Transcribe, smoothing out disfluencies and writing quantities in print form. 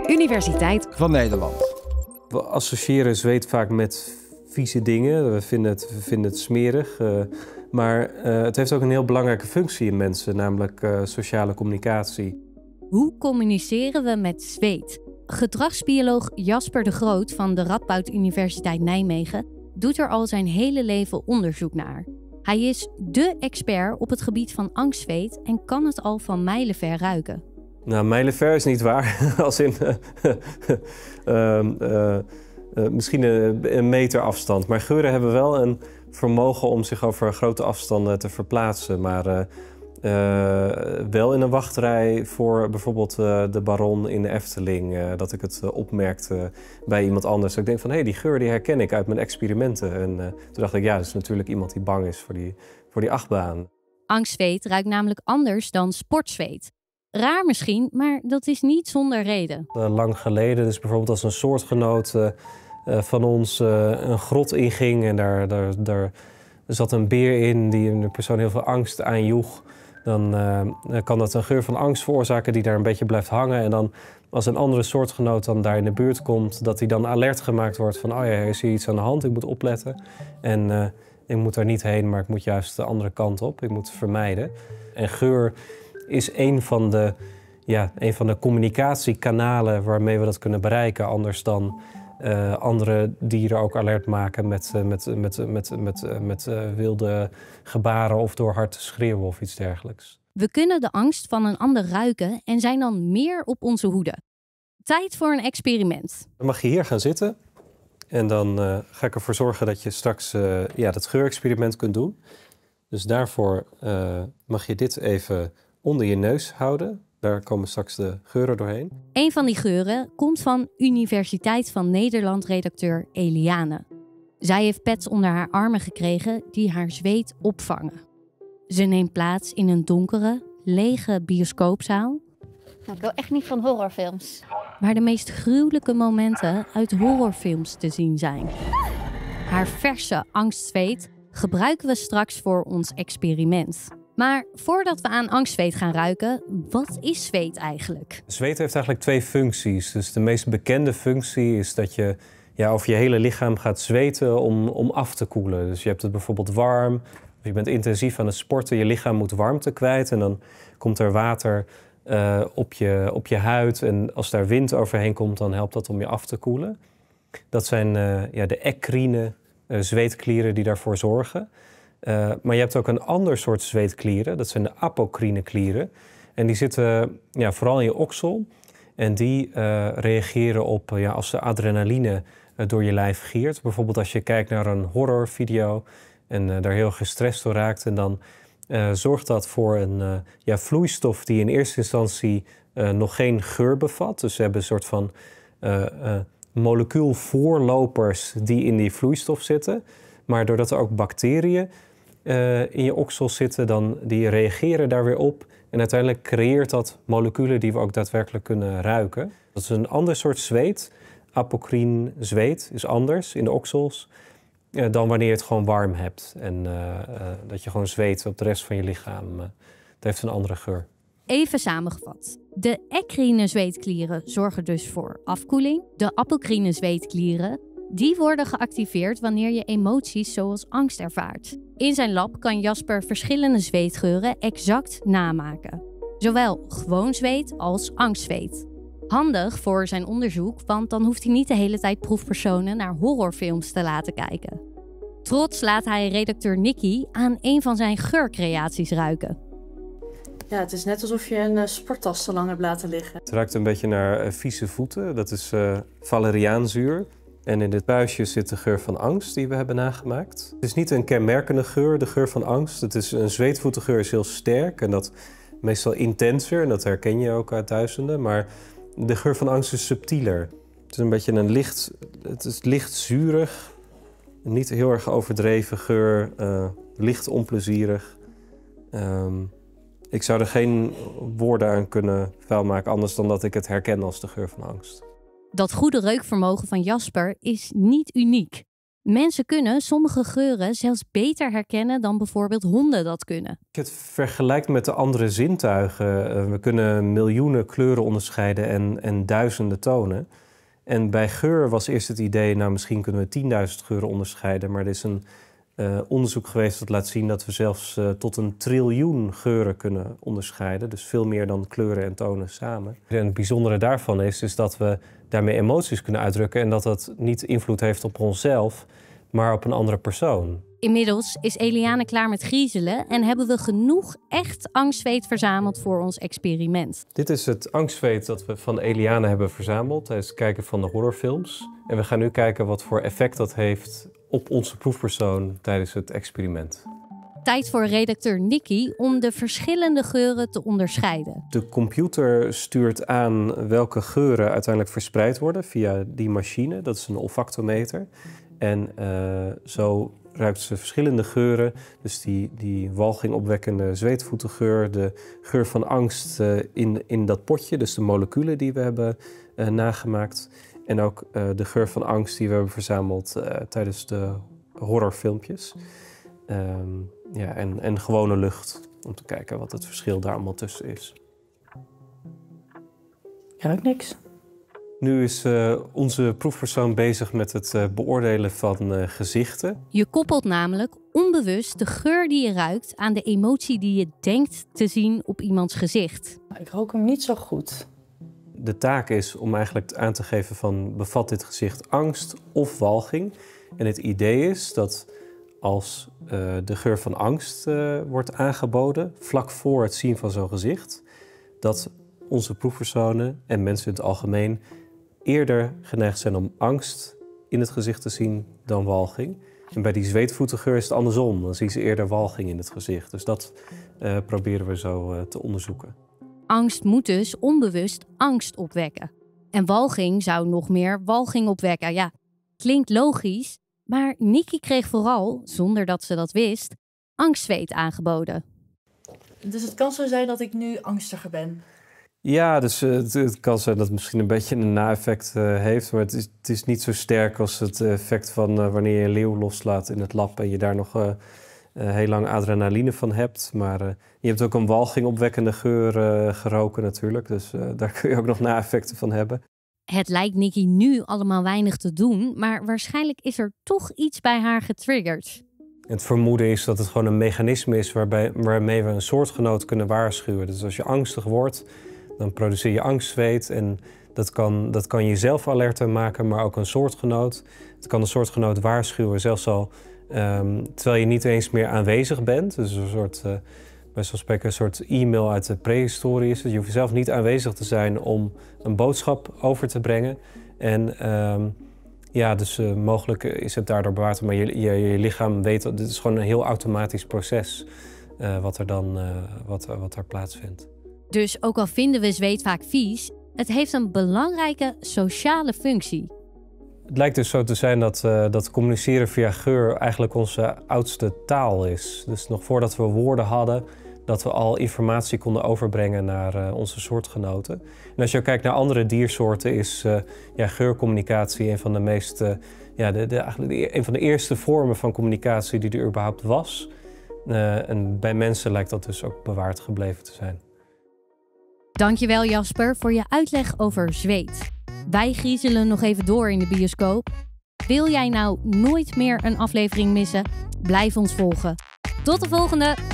Universiteit van Nederland. We associëren zweet vaak met vieze dingen. We vinden het smerig. Maar het heeft ook een heel belangrijke functie in mensen, namelijk sociale communicatie. Hoe communiceren we met zweet? Gedragsbioloog Jasper de Groot van de Radboud Universiteit Nijmegen doet er al zijn hele leven onderzoek naar. Hij is dé expert op het gebied van angstzweet en kan het al van mijlenver ruiken. Nou, mijlenver is niet waar. Als in misschien een meter afstand. Maar geuren hebben wel een vermogen om zich over grote afstanden te verplaatsen. Maar wel in een wachtrij voor bijvoorbeeld de Baron in de Efteling. Dat ik het opmerkte bij iemand anders. Dat ik denk van, hé, die geur die herken ik uit mijn experimenten. En toen dacht ik, ja, dat is natuurlijk iemand die bang is voor die achtbaan. Angstzweet ruikt namelijk anders dan sportzweet. Raar misschien, maar dat is niet zonder reden. Lang geleden, dus bijvoorbeeld als een soortgenoot van ons een grot inging en daar zat een beer in die een persoon heel veel angst aanjoeg, dan kan dat een geur van angst veroorzaken die daar een beetje blijft hangen. En dan als een andere soortgenoot dan daar in de buurt komt, dat hij dan alert gemaakt wordt van, oh ja, er is hier iets aan de hand, ik moet opletten. En ik moet daar niet heen, maar ik moet juist de andere kant op. Ik moet het vermijden. En geur is een van de communicatiekanalen waarmee we dat kunnen bereiken. Anders dan andere dieren ook alert maken met wilde gebaren of door hard te schreeuwen of iets dergelijks. We kunnen de angst van een ander ruiken en zijn dan meer op onze hoede. Tijd voor een experiment. Dan mag je hier gaan zitten en dan ga ik ervoor zorgen dat je straks dat geurexperiment kunt doen. Dus daarvoor mag je dit even onder je neus houden. Daar komen straks de geuren doorheen. Een van die geuren komt van Universiteit van Nederland-redacteur Eliane. Zij heeft pads onder haar armen gekregen die haar zweet opvangen. Ze neemt plaats in een donkere, lege bioscoopzaal. Nou, ik wil echt niet van horrorfilms. Waar de meest gruwelijke momenten uit horrorfilms te zien zijn. Haar verse angstzweet gebruiken we straks voor ons experiment. Maar voordat we aan angstzweet gaan ruiken, wat is zweet eigenlijk? Zweet heeft eigenlijk twee functies. Dus de meest bekende functie is dat je over je hele lichaam gaat zweten om af te koelen. Dus je hebt het bijvoorbeeld warm, of je bent intensief aan het sporten, je lichaam moet warmte kwijt en dan komt er water op je huid. En als daar wind overheen komt, dan helpt dat om je af te koelen. Dat zijn de eccrine zweetklieren die daarvoor zorgen. Maar je hebt ook een ander soort zweetklieren, dat zijn de apocrine klieren. En die zitten vooral in je oksel. En die reageren op als de adrenaline door je lijf giert. Bijvoorbeeld als je kijkt naar een horrorvideo en daar heel gestrest door raakt. En dan zorgt dat voor een vloeistof die in eerste instantie nog geen geur bevat. Dus ze hebben een soort van molecuulvoorlopers die in die vloeistof zitten. Maar doordat er ook bacteriën in je oksel zitten, die reageren daar weer op. En uiteindelijk creëert dat moleculen die we ook daadwerkelijk kunnen ruiken. Dat is een ander soort zweet. Apocrine zweet is anders in de oksels dan wanneer je het gewoon warm hebt. En dat je gewoon zweet op de rest van je lichaam. Het heeft een andere geur. Even samengevat. De eccrine zweetklieren zorgen dus voor afkoeling. De apocrine zweetklieren die worden geactiveerd wanneer je emoties zoals angst ervaart. In zijn lab kan Jasper verschillende zweetgeuren exact namaken. Zowel gewoon zweet als angstzweet. Handig voor zijn onderzoek, want dan hoeft hij niet de hele tijd proefpersonen naar horrorfilms te laten kijken. Trots laat hij redacteur Nicky aan een van zijn geurcreaties ruiken. Ja, het is net alsof je een sporttas te lang hebt laten liggen. Het ruikt een beetje naar vieze voeten. Dat is valeriaanzuur. En in dit buisje zit de geur van angst die we hebben nagemaakt. Het is niet een kenmerkende geur, de geur van angst. Het is een zweetvoetengeur is heel sterk en dat meestal intenser. En dat herken je ook uit duizenden. Maar de geur van angst is subtieler. Het is een beetje het is licht zuurig. Niet heel erg overdreven geur. Licht onplezierig. Ik zou er geen woorden aan kunnen vuilmaken anders dan dat ik het herken als de geur van angst. Dat goede reukvermogen van Jasper is niet uniek. Mensen kunnen sommige geuren zelfs beter herkennen dan bijvoorbeeld honden dat kunnen. Als je het vergelijkt met de andere zintuigen, we kunnen miljoenen kleuren onderscheiden en duizenden tonen. En bij geur was eerst het idee, nou misschien kunnen we 10.000 geuren onderscheiden. Maar er is een onderzoek geweest dat laat zien dat we zelfs tot 1 triljoen geuren kunnen onderscheiden. Dus veel meer dan kleuren en tonen samen. En het bijzondere daarvan is dat we daarmee emoties kunnen uitdrukken. En dat dat niet invloed heeft op onszelf, maar op een andere persoon. Inmiddels is Eliane klaar met griezelen en hebben we genoeg echt angstzweet verzameld voor ons experiment. Dit is het angstzweet dat we van Eliane hebben verzameld tijdens het kijken van de horrorfilms. En we gaan nu kijken wat voor effect dat heeft op onze proefpersoon tijdens het experiment. Tijd voor redacteur Nikki om de verschillende geuren te onderscheiden. De computer stuurt aan welke geuren uiteindelijk verspreid worden via die machine. Dat is een olfactometer. En zo ruikt ze verschillende geuren. Dus die walgingopwekkende zweetvoetengeur, de geur van angst in dat potje, dus de moleculen die we hebben nagemaakt. En ook de geur van angst die we hebben verzameld tijdens de horrorfilmpjes. En gewone lucht, om te kijken wat het verschil daar allemaal tussen is. Ik ruik niks. Nu is onze proefpersoon bezig met het beoordelen van gezichten. Je koppelt namelijk onbewust de geur die je ruikt aan de emotie die je denkt te zien op iemands gezicht. Ik rook hem niet zo goed. De taak is om eigenlijk aan te geven van bevat dit gezicht angst of walging. En het idee is dat als de geur van angst wordt aangeboden vlak voor het zien van zo'n gezicht, dat onze proefpersonen en mensen in het algemeen eerder geneigd zijn om angst in het gezicht te zien dan walging. En bij die zweetvoetengeur is het andersom. Dan zien ze eerder walging in het gezicht. Dus dat proberen we zo te onderzoeken. Angst moet dus onbewust angst opwekken. En walging zou nog meer walging opwekken. Ja, klinkt logisch, maar Nikki kreeg vooral, zonder dat ze dat wist, angstzweet aangeboden. Dus het kan zo zijn dat ik nu angstiger ben. Ja, dus het kan zijn dat het misschien een beetje een na-effect heeft. Maar het is niet zo sterk als het effect van wanneer je een leeuw loslaat in het lab en je daar nog heel lang adrenaline van hebt. Maar je hebt ook een walgingopwekkende geur geroken natuurlijk. Dus daar kun je ook nog na-effecten van hebben. Het lijkt Nikki nu allemaal weinig te doen, maar waarschijnlijk is er toch iets bij haar getriggerd. Het vermoeden is dat het gewoon een mechanisme is waarmee we een soortgenoot kunnen waarschuwen. Dus als je angstig wordt, dan produceer je angstzweet en dat kan je zelf alerter maken, maar ook een soortgenoot. Het kan een soortgenoot waarschuwen, zelfs al terwijl je niet eens meer aanwezig bent. Dus een soort, bij zo'n spreken, een soort e-mail uit de prehistorie is het. Je hoeft zelf niet aanwezig te zijn om een boodschap over te brengen. En dus mogelijk is het daardoor bewaard, maar je lichaam weet dat dit is gewoon een heel automatisch proces wat er plaatsvindt. Dus ook al vinden we zweet vaak vies, het heeft een belangrijke sociale functie. Het lijkt dus zo te zijn dat communiceren via geur eigenlijk onze oudste taal is. Dus nog voordat we woorden hadden, dat we al informatie konden overbrengen naar onze soortgenoten. En als je kijkt naar andere diersoorten, is geurcommunicatie een van de meest, een van de eerste vormen van communicatie die er überhaupt was. En bij mensen lijkt dat dus ook bewaard gebleven te zijn. Dankjewel Jasper voor je uitleg over zweet. Wij griezelen nog even door in de bioscoop. Wil jij nou nooit meer een aflevering missen? Blijf ons volgen. Tot de volgende!